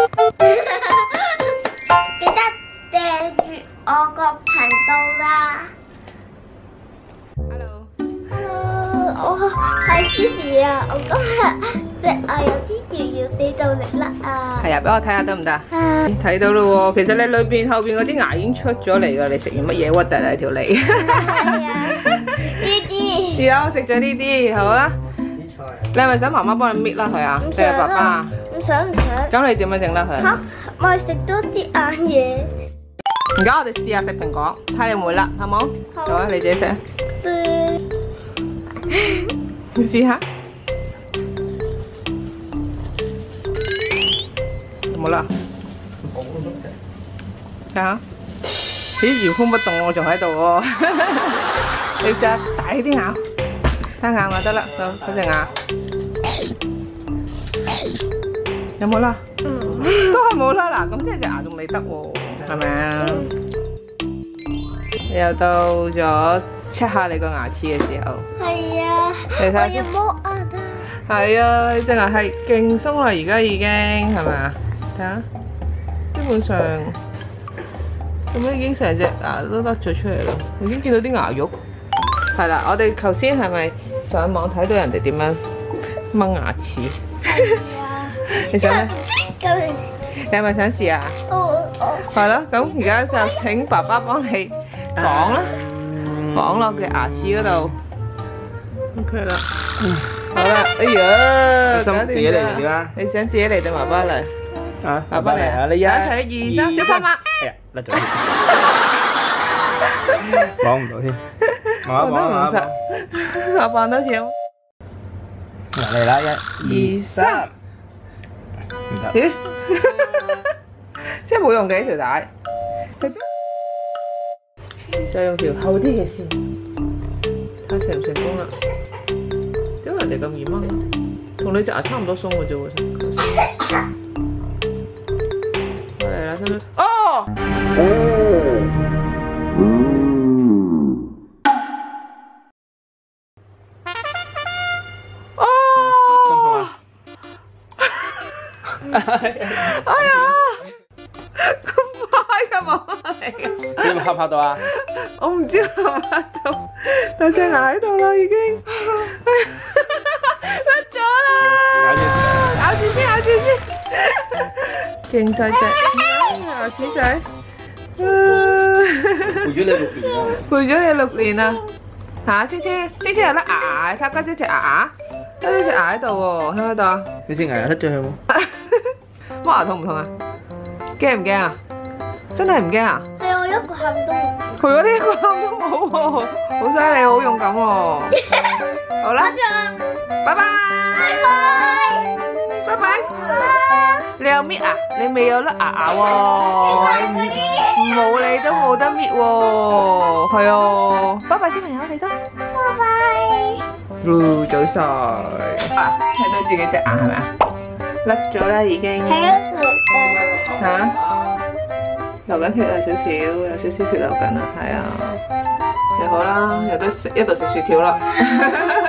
記得訂閱我個頻道啦。Hello，我係 Sylvia 啊，我今日隻牙有啲搖搖地就嚟甩啊。 係啊，俾我睇下得唔得？睇到咯喎，其實你裏邊後邊嗰啲牙已經出咗嚟㗎，你食完乜嘢核突啊條脷？ 係啊，呢啲。 而家我食咗呢啲，好啦。你係咪想媽媽幫你搣啦佢啊？定係爸爸？ 唔想。 咁你點樣整得佢？ 嚇，咪食多啲硬嘢。 而家我哋試下食蘋果，睇你會唔會甩，好冇？好啊，你自己食。你試下。有冇甩？睇下。咦，搖風不動我仲喺度喎。你試下大啲咬，睇下咬就得啦，嗰隻牙。有冇甩？都係冇甩嗱，咁即係隻牙仲未得喎，係咪啊？又到咗 check 下你個牙齒嘅時候。係啊，你睇下先。我要剝牙啦。係啊，你隻牙係勁鬆啦，而家已經係咪啊？睇下，基本上咁樣已經成隻牙都甩咗出嚟啦，已經見到啲牙肉。係啦，我哋頭先係咪上網睇到人哋點樣掹牙齒？你想咩？你係咪想試啊？係咯，咁而家就請爸爸幫你綁啦，綁落嘅牙齒嗰度。OK 啦，好啦，哎呀， 自己嚟點啊？ 你想自己嚟定爸爸嚟？啊，爸爸嚟啊！你一齊2、3，小拍拍。 哎呀，甩咗添，綁唔到添。我都唔實，我綁多次。 嚟啦，1、2、3。唔得。 咦？即係冇用嘅呢條帶，再用條厚啲嘅線，睇下成唔成功啦。點解人哋咁易掹啊？同你隻牙差唔多鬆嘅啫喎。嚟啦，使唔使？哦！哎呀，咁快㗎冇嚟㗎！ 你有冇拍到啊？ 我唔知拍唔拍到，但隻牙喺度啦已經，甩咗啦！咬住先，咬住先，勁細隻牙齒仔， 陪咗你6年啊！ 陪咗你6年啊！嚇，青青又甩牙，睇家姐隻牙，家姐隻牙喺度喎，喺唔喺度啊？ 你隻牙甩咗佢冇？ 剝牙痛唔痛啊？驚唔驚啊？真係唔驚啊？ 係我一個喊都冇。 佢嗰啲一個喊都冇喎，好犀利，好勇敢喎！好啦，拜拜，拜拜。你有搣啊？你未有甩牙喎，冇你都冇得搣喎，係啊！拜拜小朋友，你得。拜拜。早晨。睇到自己隻牙係咪啊？甩咗啦已經。 係啊， 嚇？流緊血啊，少少，有少少血流緊啊，係啊，又好啦，有得食一度食雪條啦。